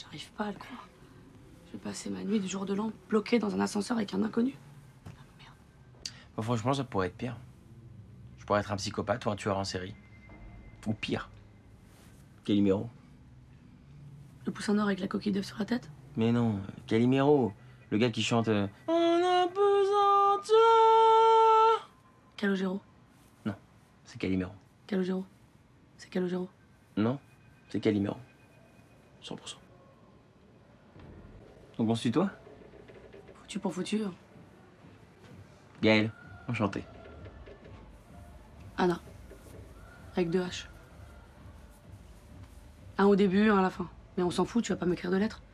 J'arrive pas à le croire. Je vais passer ma nuit du jour de l'an bloquée dans un ascenseur avec un inconnu. Merde. Bon, franchement, ça pourrait être pire. Je pourrais être un psychopathe ou un tueur en série. Ou pire. Calimero. Le poussin d'or avec la coquille d'œuf sur la tête? Mais non, Calimero. Le gars qui chante On a besoin de toi. Calogero. Non, c'est Calimero. Calogero. C'est Calogero. Non, c'est Calimero. 100%. Donc on se tutoie? Foutu pour foutu. Gaël, enchanté. Anna. Avec 2 H. Un au début, un à la fin. Mais on s'en fout, tu vas pas m'écrire de lettres.